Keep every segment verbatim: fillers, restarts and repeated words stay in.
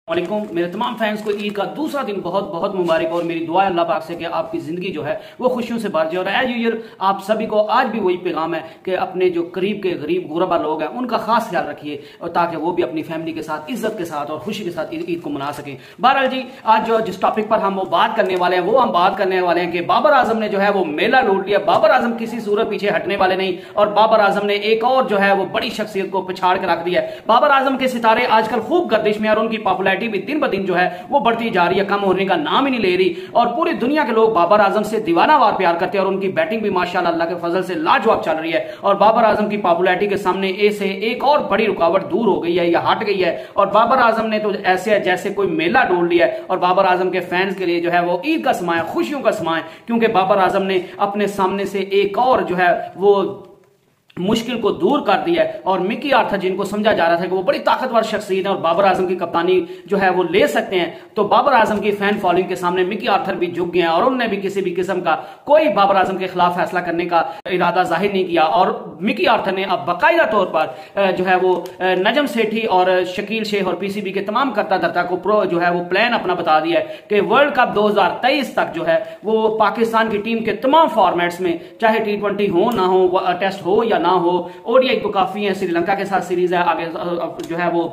वालेकुम। मेरे तमाम फैंस को ईद का दूसरा दिन बहुत बहुत मुबारक और मेरी दुआ है अल्लाह पाक से कि आपकी जिंदगी जो है वो खुशियों से भर जाए। और एज यूजुअल आप सभी को आज भी वही पैगाम है कि अपने जो करीब के गरीब गुरबा लोग हैं उनका खास ख्याल रखिए और ताकि वो भी अपनी फैमिली के साथ इज्जत के साथ और खुशी के साथ ईद को मना सकें। बहरहाल जी, आज जो जिस टॉपिक पर हम वो बात करने वाले हैं वो हम बात करने वाले हैं कि बाबर आजम ने जो है वो मेला लूट लिया। बाबर आजम किसी सूरत पीछे हटने वाले नहीं और बाबर आजम ने एक और जो है वो बड़ी शख्सियत को पिछाड़ के रख दिया है। बाबर आजम के सितारे आजकल खूब गर्दिश में और उनकी पॉपुलैरिटी भी दिन ब दिन जो है वो बढ़ती जा रही है, कम होने का नाम ही नहीं ले रही। और पूरी दुनिया के लोग बाबर आजम से दीवानावार प्यार करते हैं और उनकी बैटिंग भी माशाल्लाह अल्लाह के फजल से लाजवाब चल रही है। और बाबर आजम की पॉपुलैरिटी के सामने ऐसे एक और बड़ी रुकावट दूर हो गई है या हट गई है। और बाबर आजम ने तो ऐसे है जैसे कोई मेला ढूंढ लिया है। और बाबर आजम के फैंस के लिए जो है वो ईद का समा है, खुशियों का समा है, क्योंकि बाबर आजम ने अपने सामने से एक और जो है वो मुश्किल को दूर कर दिया है। और मिकी आर्थर जिनको समझा जा रहा था कि वो बड़ी ताकतवर शख्सियत है और बाबर आजम की कप्तानी जो है वो ले सकते हैं, तो बाबर आजम की फैन फॉलोइंग के सामने मिकी आर्थर भी झुक गए हैं और उन्होंने भी किसी भी किस्म का कोई बाबर आजम के खिलाफ फैसला करने का इरादा जाहिर नहीं किया। और मिकी आर्थर ने अब बाकायदा तौर पर जो है वो नजम सेठी और शकील शेख और पीसीबी के तमाम करता धरता को प्रो जो है वो प्लान अपना बता दिया है कि वर्ल्ड कप दो हजार तेईस तक जो है वो पाकिस्तान की टीम के तमाम फॉर्मेट्स में, चाहे टी ट्वेंटी हो ना हो, टेस्ट हो या ना हो, ओडीआई तो काफी है, श्रीलंका के साथ सीरीज है, आगे जो है वो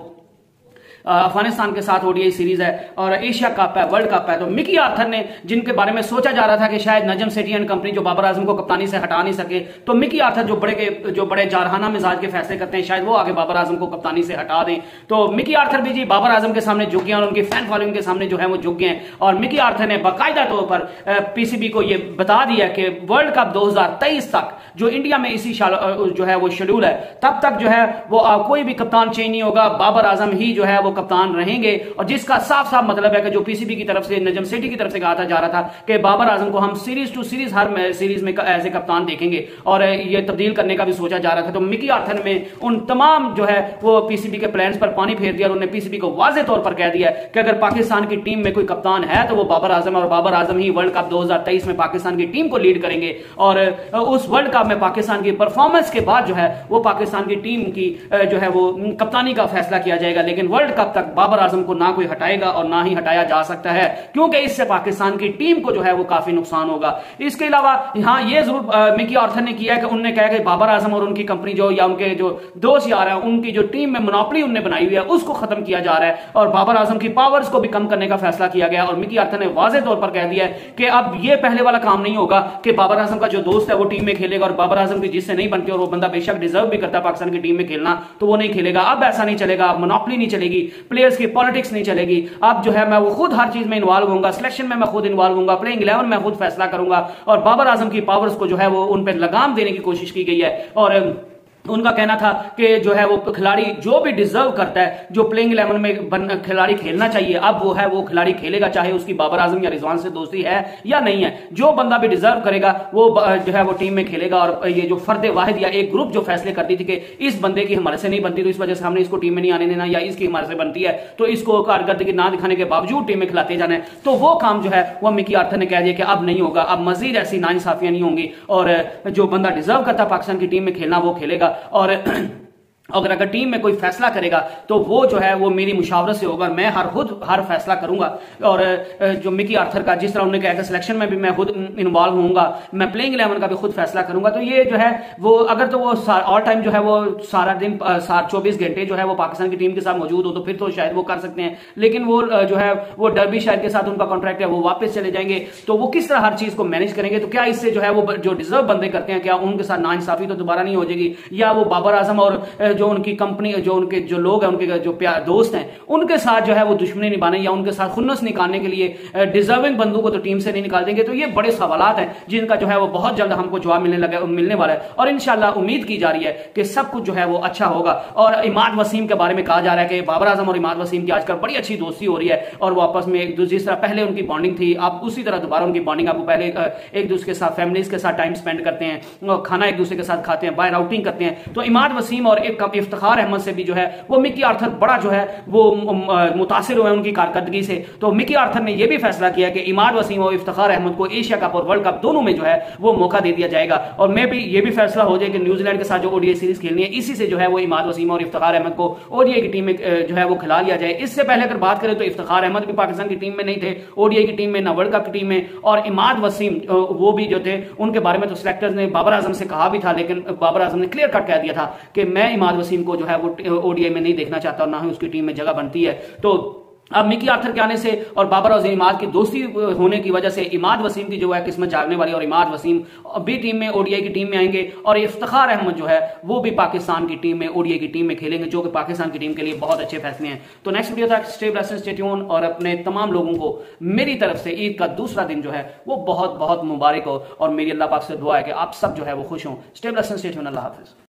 अफगानिस्तान के साथ ओडीआई सीरीज है और एशिया कप है, वर्ल्ड कप है। तो मिकी आर्थर ने जिनके बारे में सोचा जा रहा था कि शायद नजम सेठी एंड कंपनी जो बाबर आजम को कप्तानी से हटा नहीं सके, तो मिकी आर्थर जो बड़े के जो बड़े जारहाना मिजाज के फैसले करते हैं शायद वो आगे बाबर आजम को कप्तानी से हटा दें। तो मिकी आर्थर भी जी बाबर आजम के सामने झुक गए और उनकी फैन फॉलोइंग के सामने जो है वो झुक गए हैं। और मिकी आर्थर ने बाकायदा तौर पर पीसीबी को यह बता दिया कि वर्ल्ड कप दो हजार तेईस तक जो इंडिया में इसी जो है वो शेड्यूल है, तब तक जो है वो कोई भी कप्तान चेंज नहीं होगा, बाबर आजम ही जो है वो कप्तान रहेंगे। और जिसका साफ साफ मतलब है कि जो पीसीबी की तरफ से, नजम सेठी की तरफ से कहा था जा रहा था कि बाबर आजम को हम सीरीज टू सीरीज हर सीरीज में एज ए कप्तान देखेंगे और ये तब्दील करने का भी सोचा जा रहा था। तो मिकी आर्थर में उन तमाम जो है वो पीसीबी के प्लान्स पर पानी फेर दिया और उन्होंने पीसीबी को वाजे तौर पर कह दिया कि अगर पाकिस्तान की टीम में कोई कप्तान है तो वो बाबर आजम और बाबर आजम ही वर्ल्ड कप दो हजार तेईस में पाकिस्तान की टीम को लीड करेंगे। और उस वर्ल्ड कप में पाकिस्तान की परफॉर्मेंस के बाद जो है वो पाकिस्तान की टीम की जो है वो कप्तानी का फैसला किया जाएगा। लेकिन वर्ल्ड कप तक बाबर आजम को ना कोई हटाएगा और ना ही हटाया जा सकता है, क्योंकि इससे पाकिस्तान की टीम को जो है वो काफी नुकसान होगा। इसके अलावा यहां ये जरूर मिकी आर्थर ने किया कि उन्होंने कहा कि बाबर आजम और उनकी कंपनी जो या उनके जो दोस्त यार हैं उनकी जो टीम में मोनोपोली उन्होंने बनाई हुई है उसको खत्म किया जा रहा है और बाबर आजम की पावर्स को भी कम करने का फैसला किया गया। और मिकी आर्थर ने वाजे तौर पर कह दिया है कि अब ये पहले वाला काम नहीं होगा कि बाबर आजम का जो दोस्त है वो टीम में खेलेगा और बाबर आजम की जिससे नहीं बनती और वो बंदा बेशक डिजर्व भी करता पाकिस्तान की टीम में खेलना, तो वो नहीं खेलेगा। अब ऐसा नहीं चलेगा, मोनोपोली नहीं चलेगी, प्लेयर्स की पॉलिटिक्स नहीं चलेगी। अब जो है मैं वो खुद हर चीज में इन्वॉल्व होऊंगा, सिलेक्शन में मैं खुद इन्वॉल्व होऊंगा, प्लेइंग इलेवन में खुद फैसला करूंगा। और बाबर आजम की पावर्स को जो है वो उन पर लगाम देने की कोशिश की गई है। और उनका कहना था कि जो है वो खिलाड़ी जो भी डिजर्व करता है, जो प्लेइंग इलेवन में खिलाड़ी खेलना चाहिए, अब वो है वो खिलाड़ी खेलेगा, चाहे उसकी बाबर आजम या रिजवान से दोस्ती है या नहीं है। जो बंदा भी डिजर्व करेगा वो जो है वो टीम में खेलेगा। और ये जो फर्द वाहिद या एक ग्रुप जो फैसले करती थी कि इस बंदे की हमारे से नहीं बनती तो इस वजह से हमने इसको टीम में नहीं आने देना, या इसकी हमारे से बनती है तो इसको कारकर्दगी ना दिखाने के बावजूद टीम में खिलाते जाना है, तो वो काम जो है वो मिकी आर्थर ने कह दिया कि अब नहीं होगा, अब मजीद ऐसी नाइंसाफियां नहीं होंगी और जो बंदा डिजर्व करता पाकिस्तान की टीम में खेलना वो खेलेगा। और अगर अगर टीम में कोई फैसला करेगा तो वो जो है वो मेरी मुशावरत से होगा, मैं हर खुद हर फैसला करूंगा। और जो मिकी आर्थर का जिस तरह उन्होंने कहा कि सिलेक्शन में भी मैं खुद इन्वॉल्व होऊंगा, मैं प्लेइंग इलेवन का भी खुद फैसला करूंगा, तो ये जो है वो अगर तो वो ऑल टाइम जो है वो सारा दिन सात चौबीस घंटे जो है वो पाकिस्तान की टीम के साथ मौजूद हो तो फिर तो शायद वो कर सकते हैं। लेकिन वो जो है वो डर्बी शायद के साथ उनका कॉन्ट्रैक्ट है, वो वापस चले जाएंगे, तो वो किस तरह हर चीज को मैनेज करेंगे? तो क्या इससे जो है वो जो डिजर्व बंदे करते हैं क्या उनके साथ नाइंसाफी तो दोबारा नहीं हो जाएगी, या वो बाबर आजम और जो उनकी कंपनी जो उनके जो लोग हैं उनके जो प्यार दोस्त हैं उनके साथ जो है वो दुश्मनी निभाने या उनके साथ खुन्नस निकालने के लिए डिजर्विंग बंदों को तो टीम से नहीं निकाल देंगे? तो ये बड़े सवालात हैं जिनका जो है वो बहुत जल्द हमको जवाब मिलने लगा मिलने वाला है। और इंशाल्लाह उम्मीद की जा रही है कि सब कुछ जो है वो अच्छा होगा। और इमाद वसीम के बारे में कहा जा रहा है कि बाबर आजम और इमाद वसीम की आजकल बड़ी अच्छी दोस्ती हो रही है और वो आपस में एक दूसरे, जिस तरह पहले उनकी बॉन्डिंग थी अब उसी तरह दोबारा उनकी बॉन्डिंग, आप पहले एक दूसरे के साथ फैमिलीज के साथ टाइम स्पेंड करते हैं, खाना एक दूसरे के साथ खाते हैं, बाहर आउटिंग करते हैं। तो इमाद वसीम और एक कम इफ्तिखार अहमद से भी जो है वो मिकी आर्थर बड़ा जो है वो मुतासिर हुए उनकी कारकर्दगी से। तो मिकी आर्थर ने यह भी फैसला किया कि इमाद वसीम और इफ्तिखार अहमद को एशिया कप और वर्ल्ड कप दोनों में जो है वो मौका दे दिया जाएगा। और मैं भी ये भी फैसला हो जाए कि न्यूजीलैंड के साथ जो ओडीआई सीरीज खेलनी है इसी से जो है वो इमाद वसीम और इफ्तिखार अहमद को ओडीआई की टीम में जो है वो खिला लिया जाए। इससे पहले अगर बात करें तो इफ्तिखार अहमद भी पाकिस्तान की टीम में नहीं थे, ओडीआई की टीम में, ना वर्ल्ड कप की टीम में, और इमाद वसीम वो भी जो थे उनके बारे में तो सिलेक्टर्स ने बाबर आजम से कहा भी था, लेकिन बाबर आजम ने क्लियर कट कह दिया था कि मैं इमाद वसीम को जो है वो ओडीआई में नहीं देखना चाहता और ना ही उसकी टीम में जगह बनती है। तो अब मिकी आर्थर के आने से और बाबर और इमाद की दोस्ती होने की वजह से इमाद वसीम की जो है किस्मत जागने वाली, और इमाद वसीम भी टीम में ओडीआई की टीम में आएंगे, और इफ्तिखार अहमद जो है वो भी पाकिस्तान की टीम में ओडीआई की टीम में खेलेंगे, जो कि पाकिस्तान की टीम के लिए बहुत अच्छे फैसले हैं। तो नेक्स्ट वीडियो तक स्टे ब्लेस्ड, स्टे ट्यून, और अपने तमाम लोगों को मेरी तरफ से ईद का दूसरा दिन जो है वो बहुत बहुत मुबारक हो, और मेरी अल्लाह पाक से दुआ है कि आप सब जो है वो खुश हों। Stay blessed, stay tune, Allah हाफिज।